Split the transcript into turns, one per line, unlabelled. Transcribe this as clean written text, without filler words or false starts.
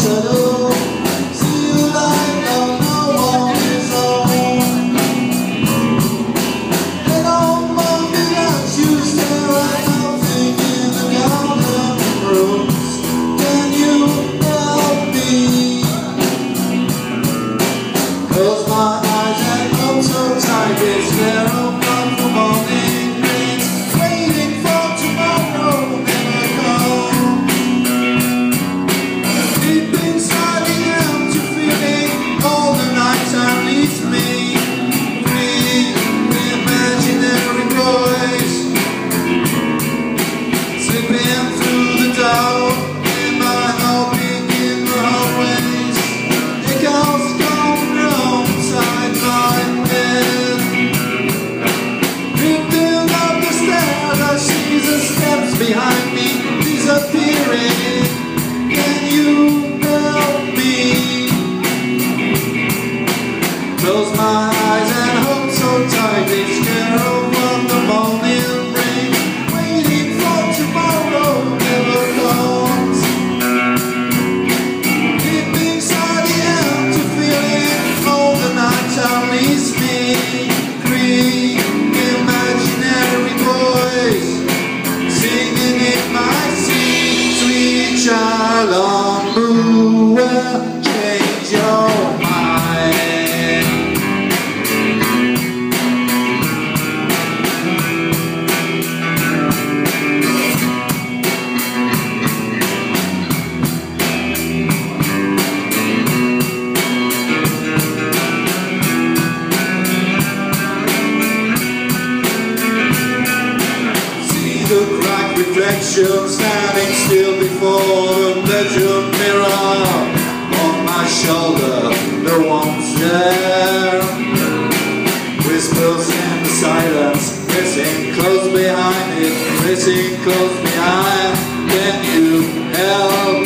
shadow. See you like no one is home. And on Monday nights you stare right out thinking the golden rose. Can you help me? 'Cause my eyes had come so tight, they stare up the morning rains, waiting for tomorrow never come. Deep inside the empty feeling, all the night time leaves me free. Imaginary voice slipping through the door, and my hoping in the hallways. It goes round inside my head. Drifting up the stairs, I see the steps behind me disappearing. Can you help me? Close my eyes and hold so tight, they scare of what the morning brings, waiting for tomorrow never comes. Deep inside the empty feeling, all the night time leaves me free. Imaginary voice singing in my seat, sweet child on who will change your mind. The cracked reflection standing still before the bedroom mirror. On my shoulder, no one's there. Whispers in the silence, pressing close behind it, pressing close behind. Can you help